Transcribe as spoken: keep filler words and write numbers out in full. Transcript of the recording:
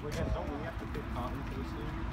We have, don't we have to pick cotton too soon?